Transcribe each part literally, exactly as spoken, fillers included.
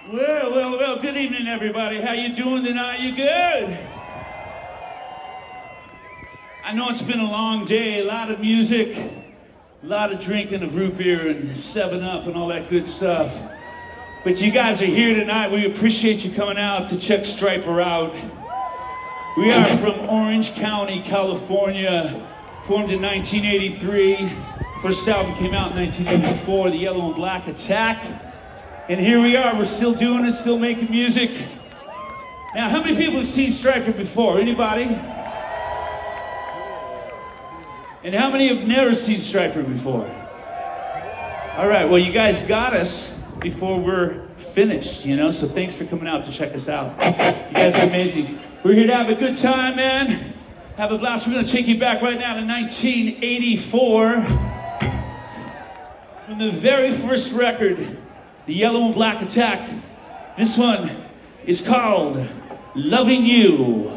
Well, well, well, good evening, everybody. How you doing tonight? You good? I know it's been a long day, a lot of music, a lot of drinking of root beer and seven up and all that good stuff. But you guys are here tonight. We appreciate you coming out to check Stryper out. We are from Orange County, California, formed in nineteen eighty-three. First album came out in nineteen eighty-four, The Yellow and Black Attack. And here we are, we're still doing it, still making music. Now, how many people have seen Stryper before? Anybody? And how many have never seen Stryper before? All right, well, you guys got us before we're finished, you know, so thanks for coming out to check us out. You guys are amazing. We're here to have a good time, man. Have a blast. We're gonna take you back right now to nineteen eighty-four. From the very first record, The Yellow and Black Attack. This one is called Loving You.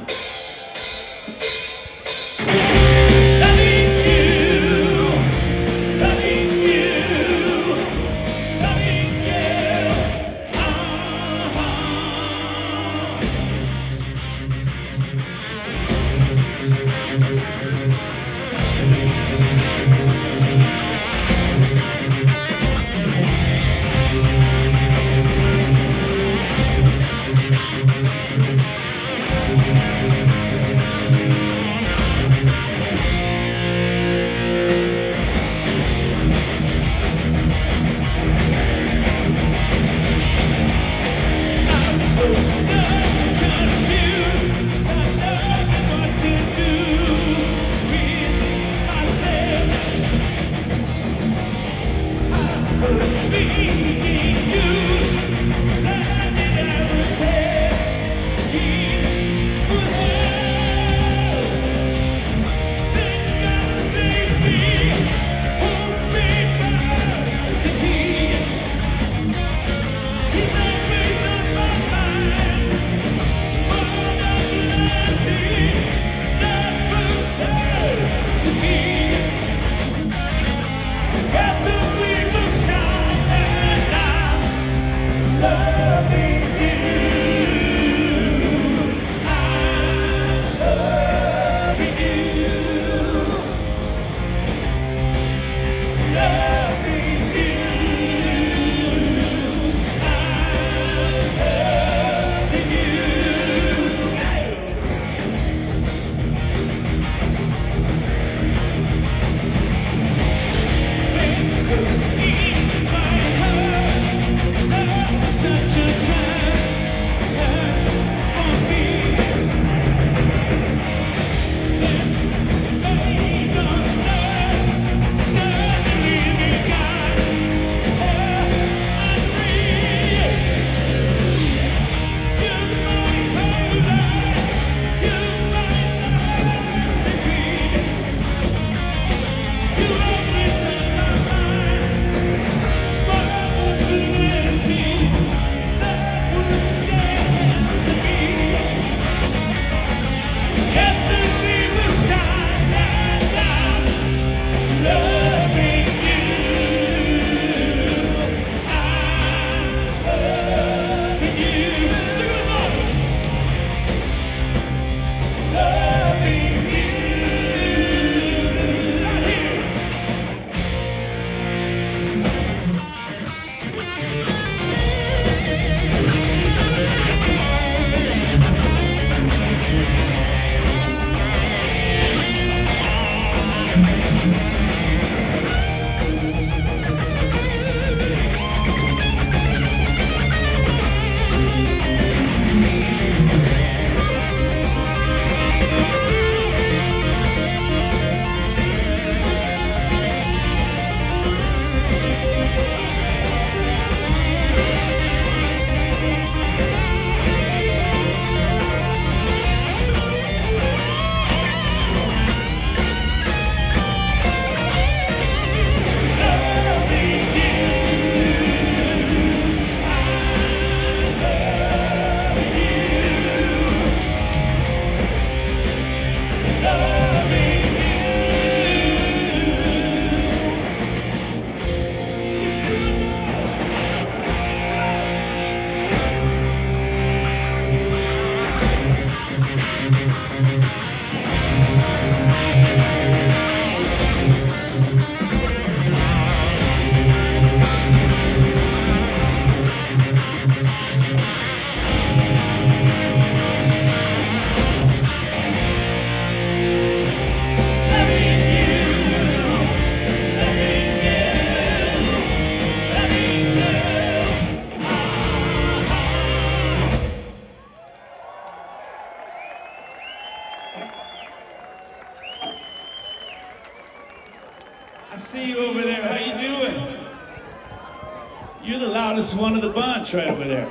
loudest one of the bunch right over there.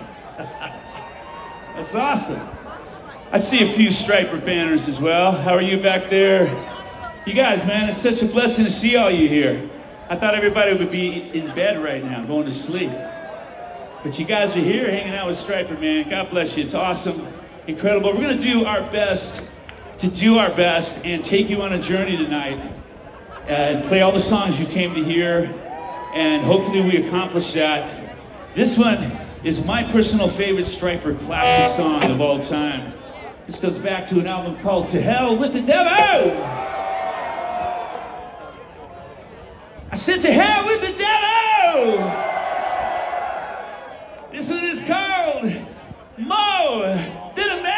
That's awesome. I see a few Striper banners as well. How are you back there? You guys, man, it's such a blessing to see all you here. I thought everybody would be in bed right now, going to sleep. But you guys are here hanging out with Striper, man. God bless you. It's awesome, incredible. We're going to do our best to do our best and take you on a journey tonight and play all the songs you came to hear. And hopefully we accomplish that. This one is my personal favorite Striper classic song of all time. This goes back to an album called To Hell with the Devil! I said to hell with the devil! This one is called More Than a Man!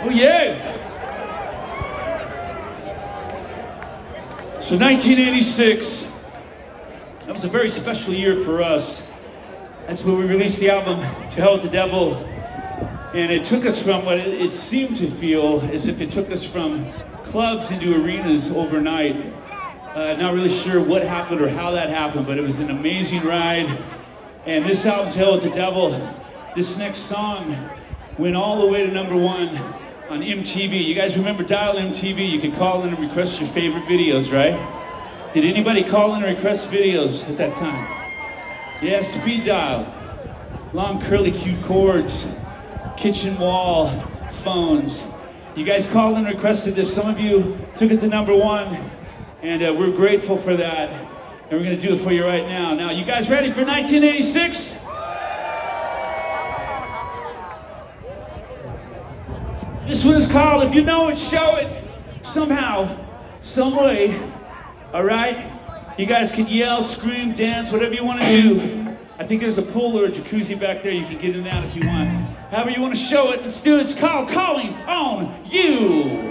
Oh yeah! So nineteen eighty-six, that was a very special year for us. That's when we released the album, To Hell with the Devil. And it took us from what it, it seemed to feel as if it took us from clubs into arenas overnight. Uh, not really sure what happened or how that happened, but it was an amazing ride. And this album, To Hell with the Devil, this next song went all the way to number one on M T V. You guys remember Dial M T V? You could call in and request your favorite videos, right? Did anybody call in and request videos at that time? Yeah, speed dial. Long curly cute cords, kitchen wall, phones. You guys called and requested this. Some of you took it to number one, and uh, we're grateful for that. And we're gonna do it for you right now. Now, you guys ready for nineteen eighty-six? This one is called If You Know It, Show It. Somehow, some way, all right? You guys can yell, scream, dance, whatever you want to do. I think there's a pool or a jacuzzi back there. You can get in that if you want. However you want to show it, let's do it. It's called Calling on You.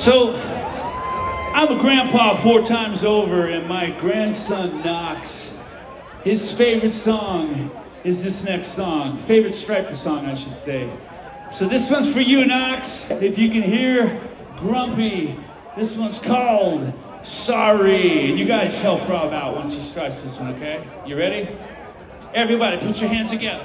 So, I'm a grandpa four times over, and my grandson Knox, his favorite song is this next song. Favorite Stryper song, I should say. So this one's for you, Knox. If you can hear Grumpy, this one's called Sorry. And you guys help Rob out once he starts this one, okay? You ready? Everybody, put your hands together.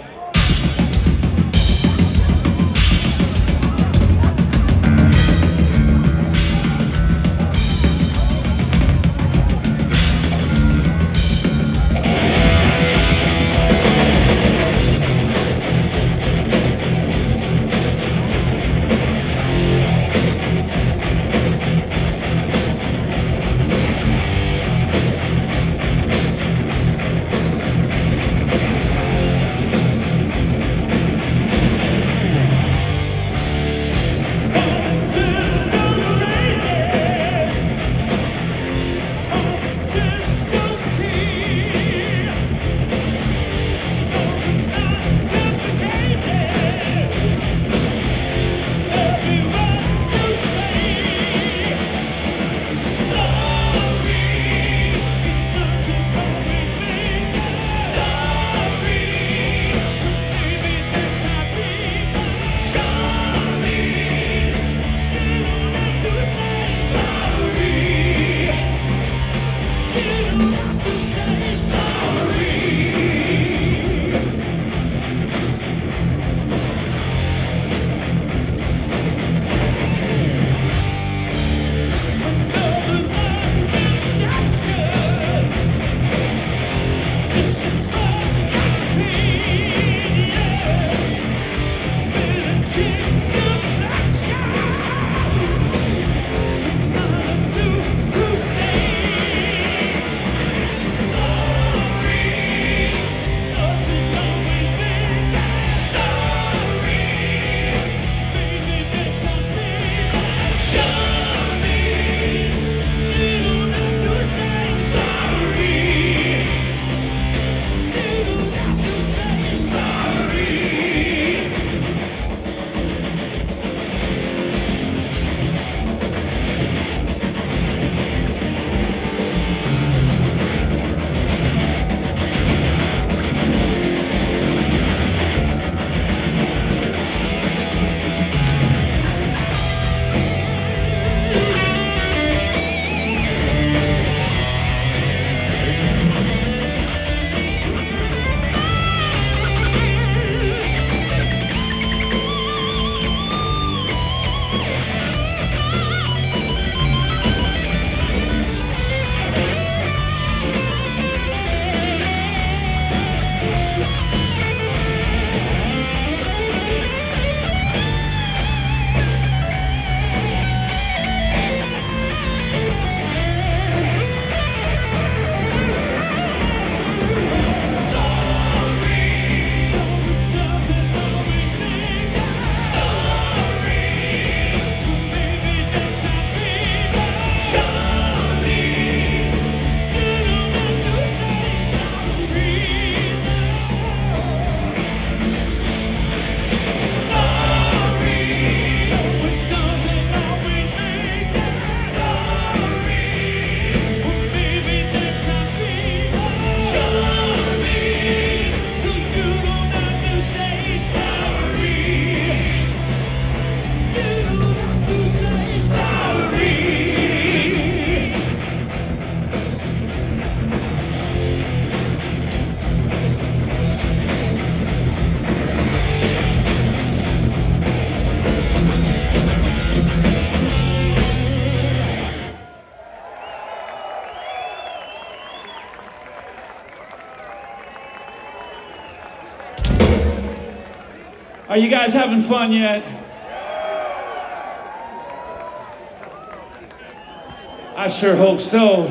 Are you guys having fun yet? I sure hope so.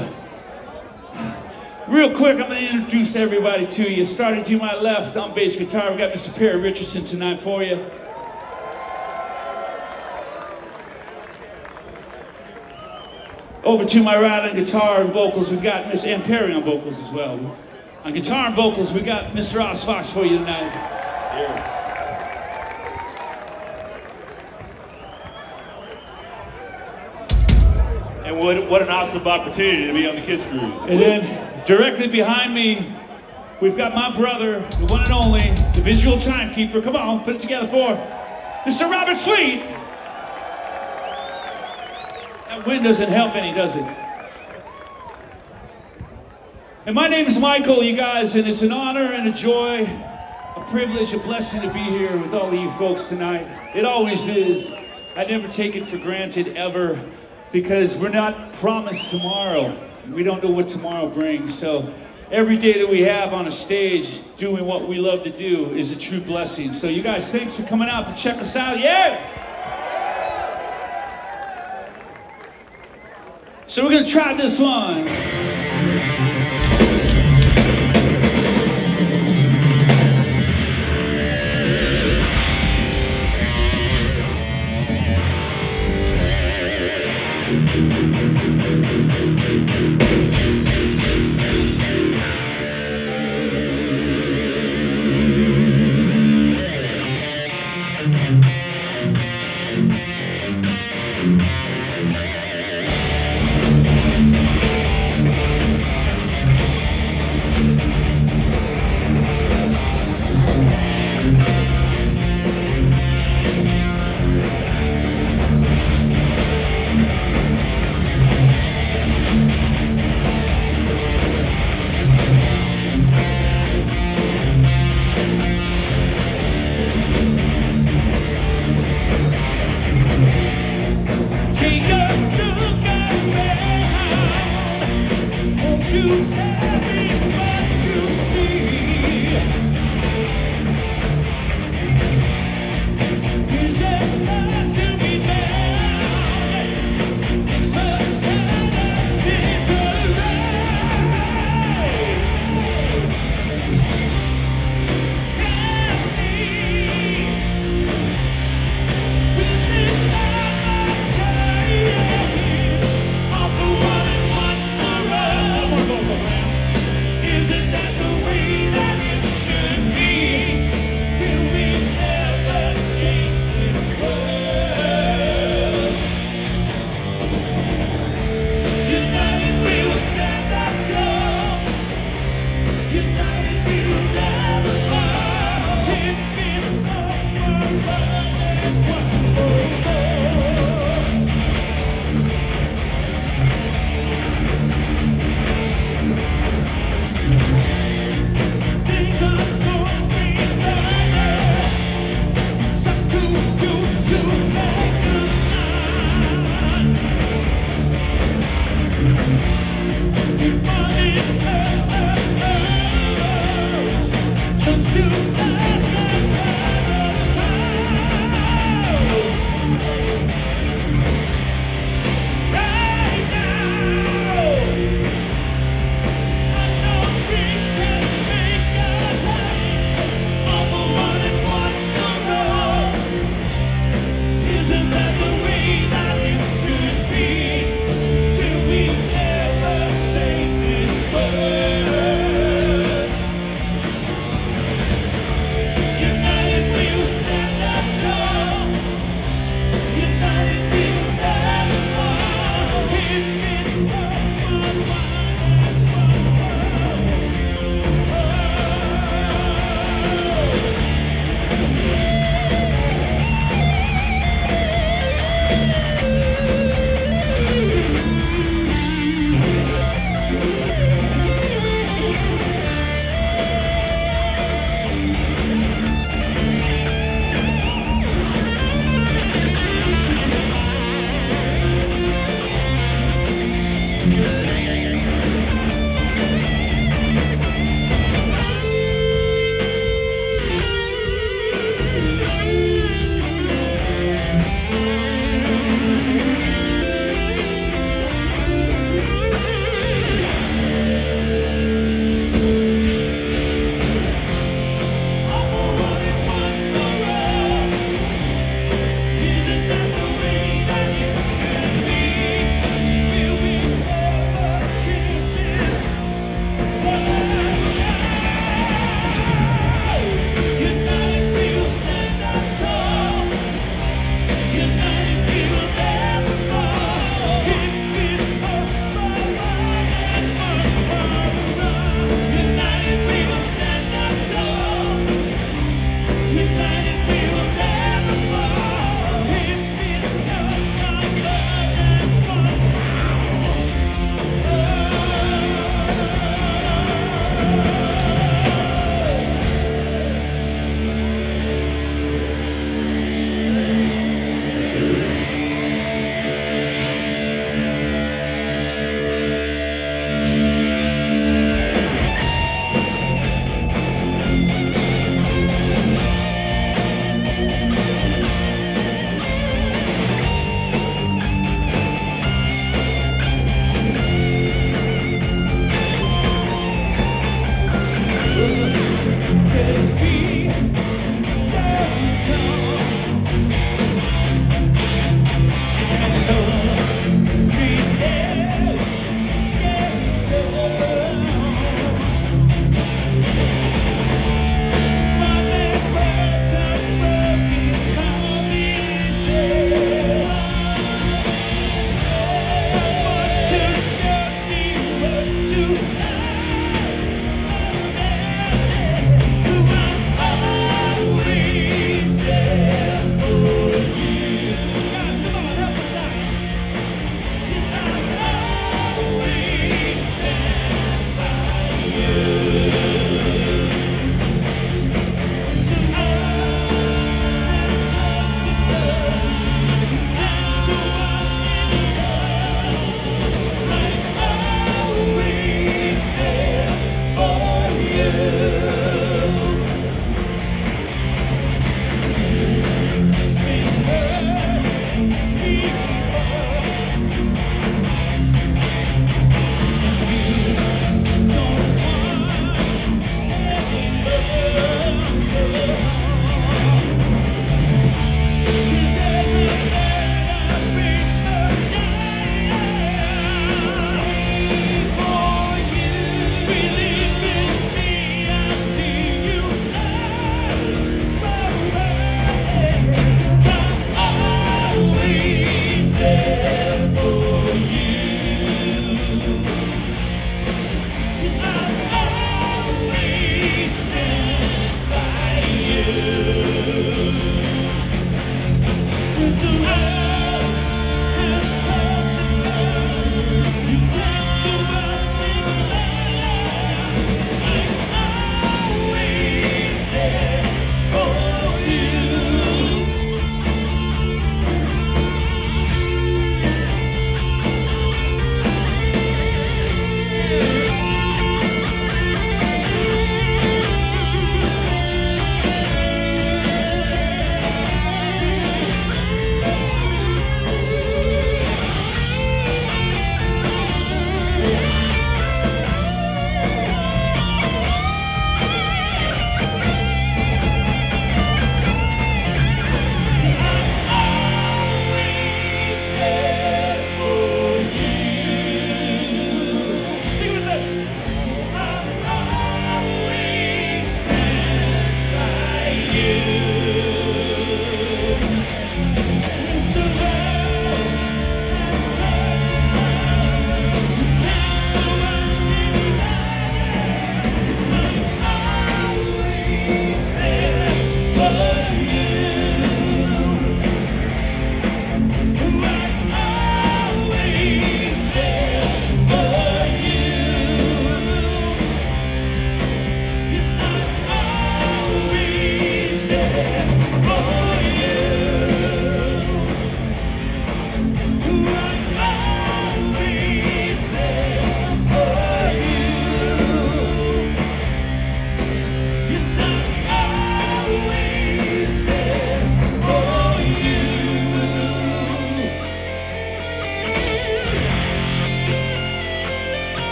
Real quick, I'm going to introduce everybody to you. Starting to my left on bass guitar, we got Mister Perry Richardson tonight for you. Over to my right on guitar and vocals, we've got Miss Ann Perry on vocals as well. On guitar and vocals, we got Mister Ross Fox for you tonight. Yeah. And what, what an awesome opportunity to be on the Kiss Cruise. And then directly behind me, we've got my brother, the one and only, the visual timekeeper. Come on, put it together for Mister Robert Sweet. That wind doesn't help any, does it? And my name is Michael, you guys, and it's an honor and a joy, a privilege, a blessing to be here with all of you folks tonight. It always is. I never take it for granted, ever, because we're not promised tomorrow. We don't know what tomorrow brings, so every day that we have on a stage doing what we love to do is a true blessing. So you guys, thanks for coming out to check us out. Yeah! So we're gonna try this one.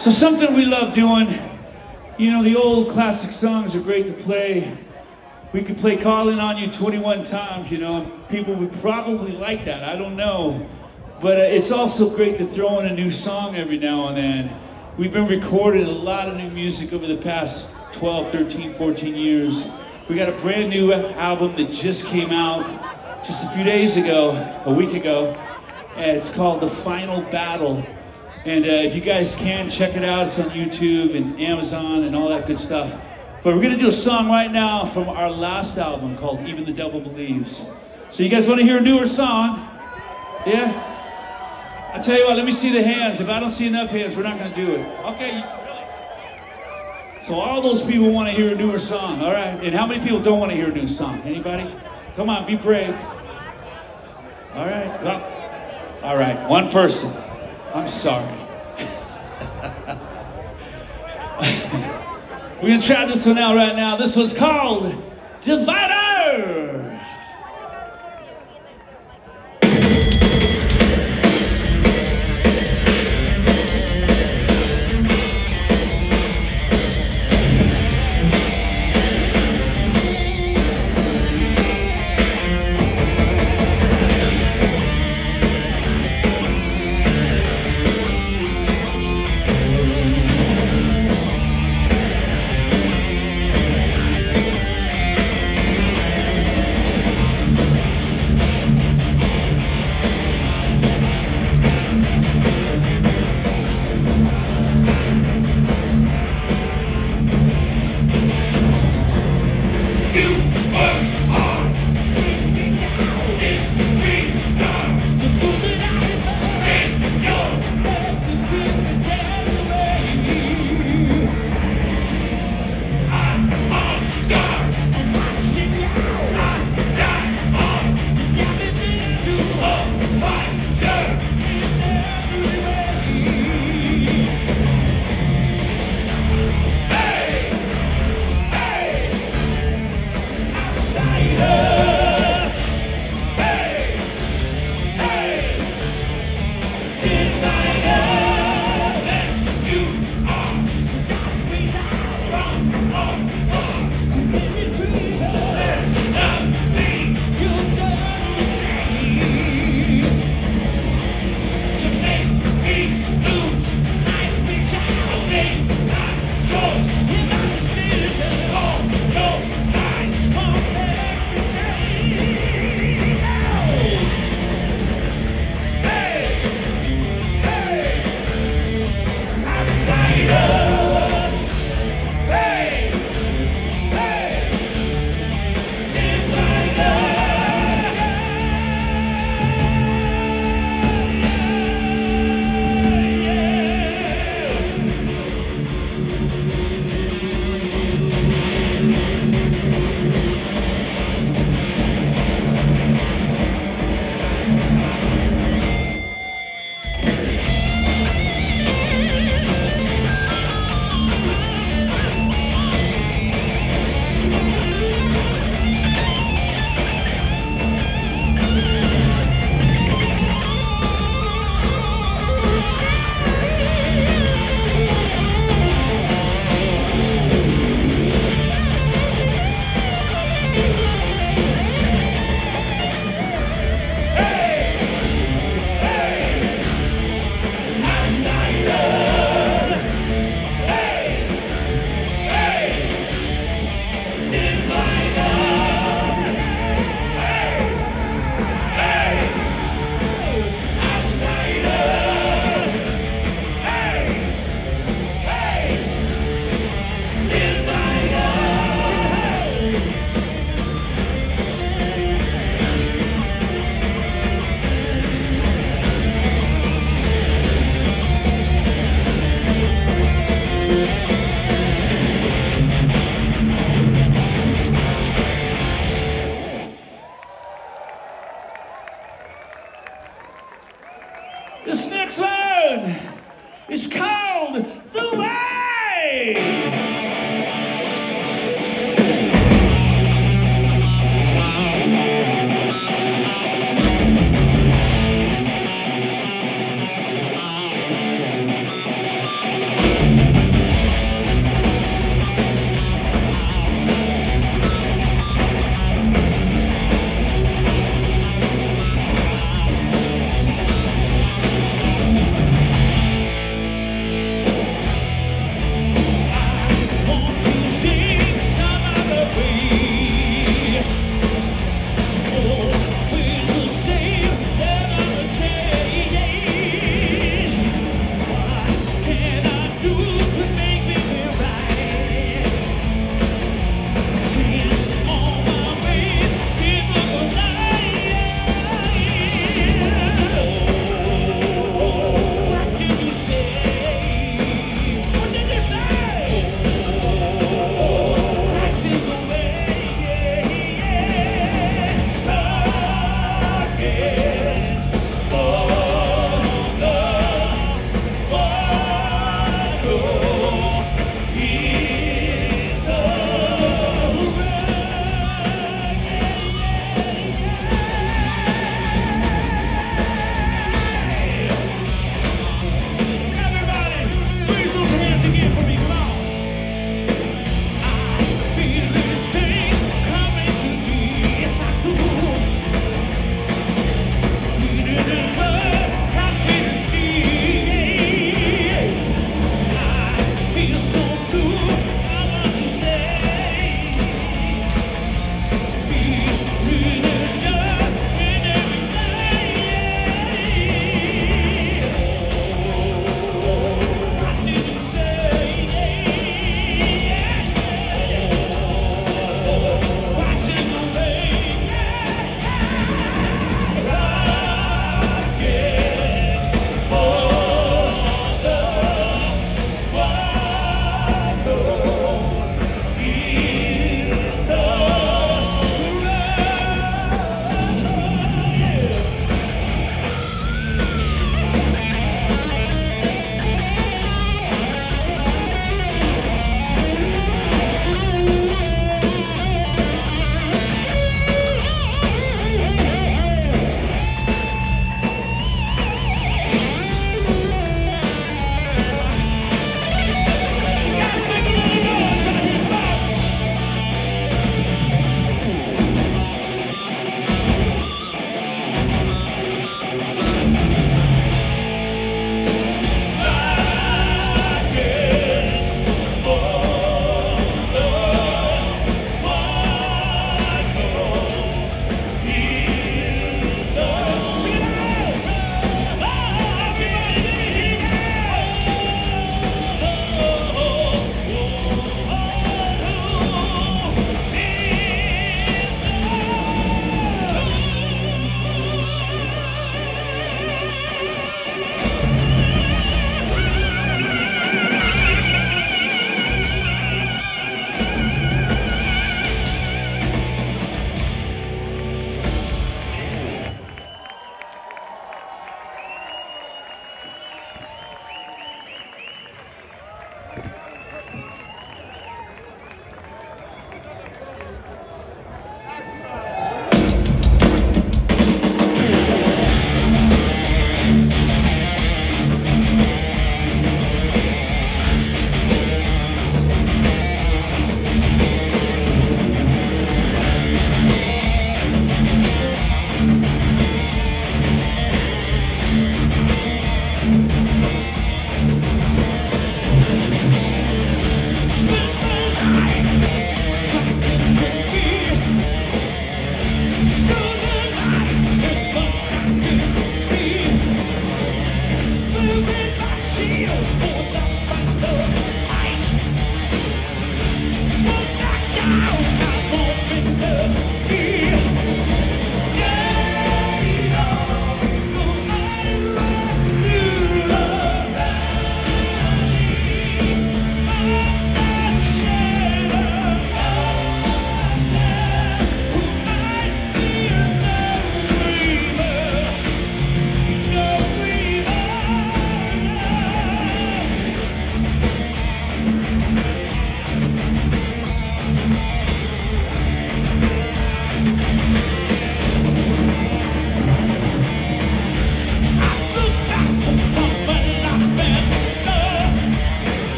So something we love doing, you know, the old classic songs are great to play. We could play Calling on You twenty-one times, you know, and people would probably like that, I don't know. But uh, it's also great to throw in a new song every now and then. We've been recording a lot of new music over the past twelve, thirteen, fourteen years. We got a brand new album that just came out just a few days ago, a week ago, and it's called The Final Battle. And uh, if you guys can, check it out. It's on YouTube and Amazon and all that good stuff. But we're going to do a song right now from our last album called Even the Devil Believes. So you guys want to hear a newer song? Yeah? I'll tell you what, let me see the hands. If I don't see enough hands, we're not going to do it. Okay? So all those people want to hear a newer song, all right? And how many people don't want to hear a new song? Anybody? Come on, be brave. All right. Well, all right, one person. I'm sorry. We're gonna try this one out right now. This one's called Divider.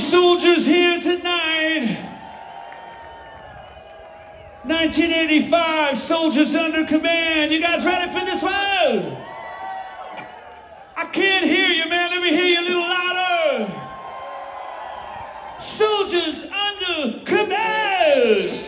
soldiers here tonight. nineteen eighty-five, Soldiers Under Command. You guys ready for this one? I can't hear you, man. Let me hear you a little louder. Soldiers Under Command.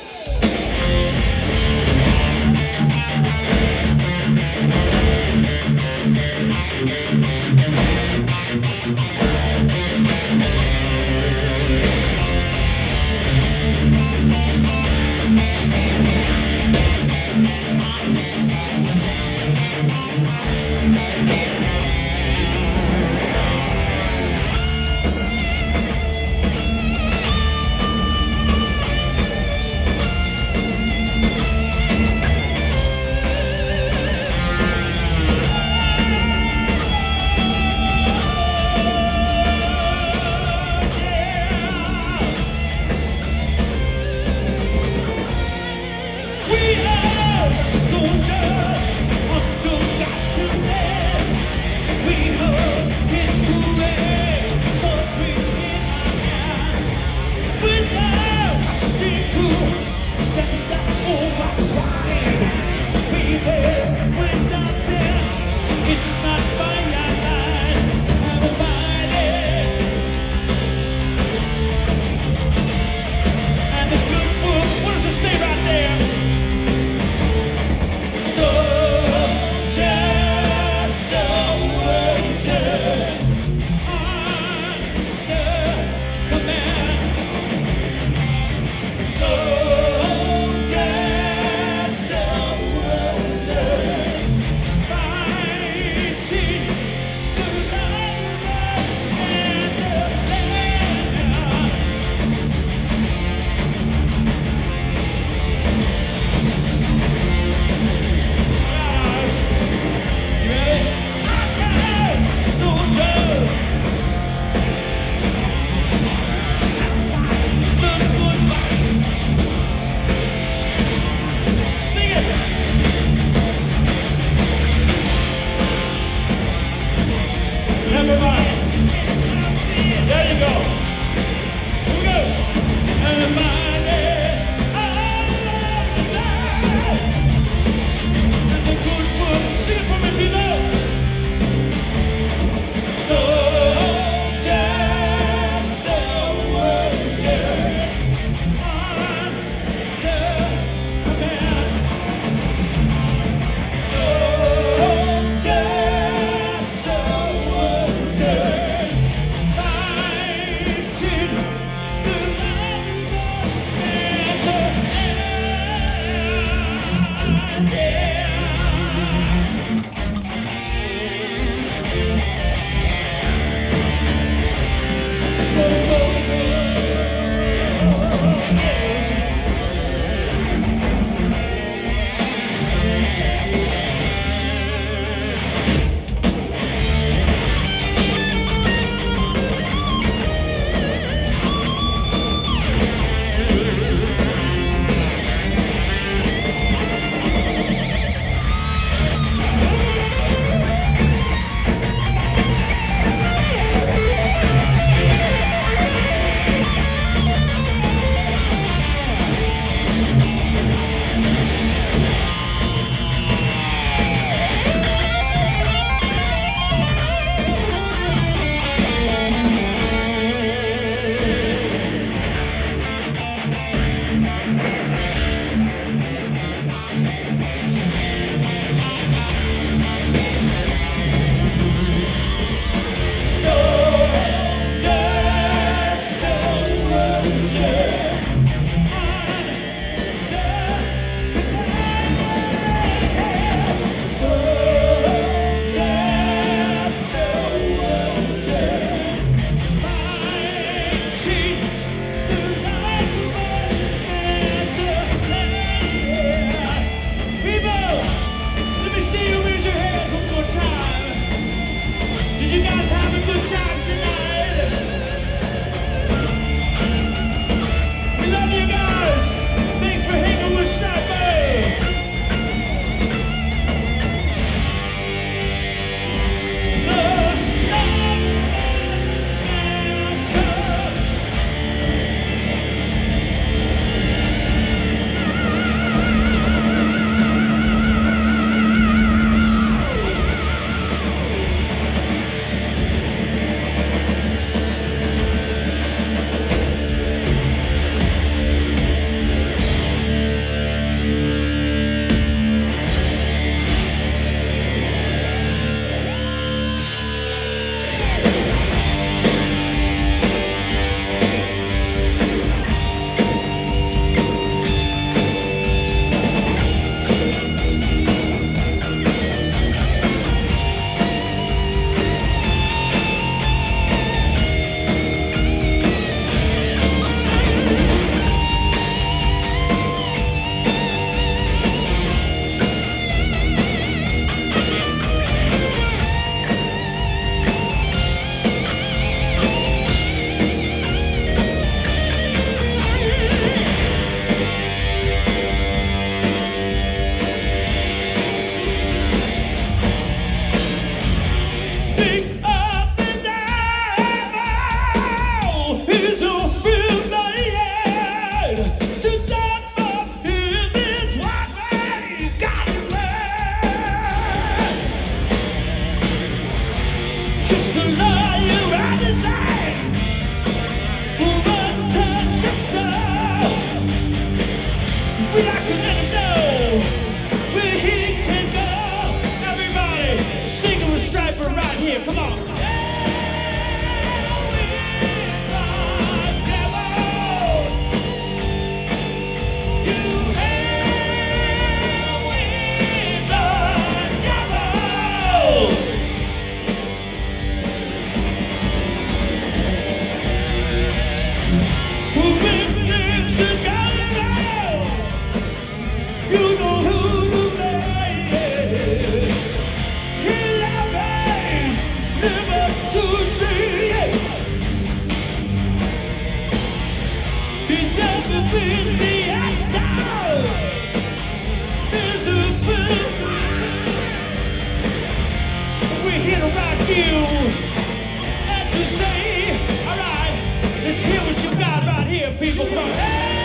here, people. Come on.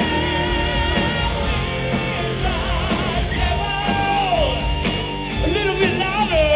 A little bit louder.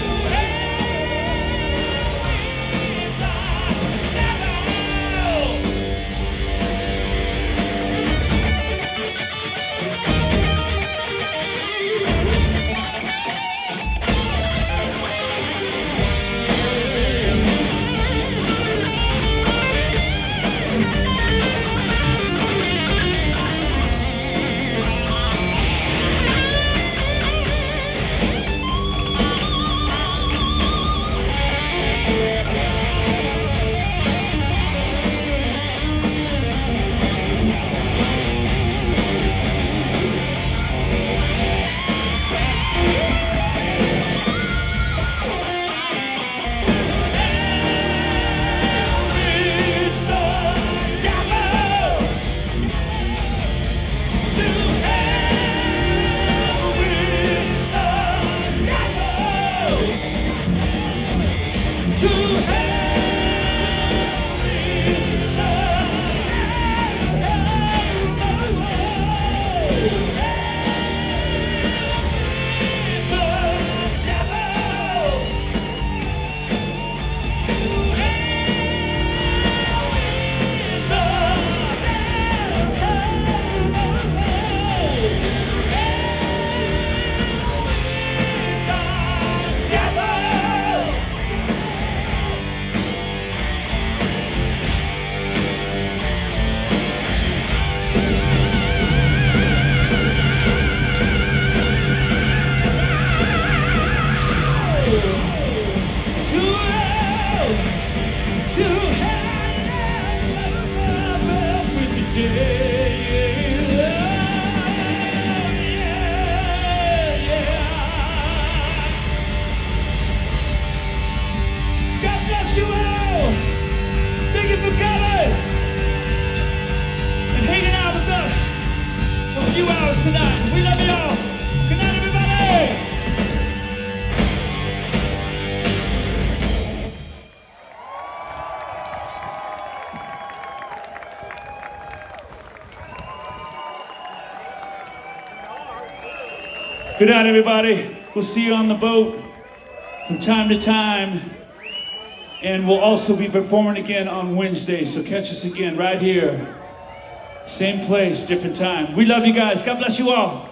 Tonight. We love you all. Good night, everybody. Good night, everybody. We'll see you on the boat from time to time. And we'll also be performing again on Wednesday. So catch us again right here. Same place, different time. We love you guys. God bless you all.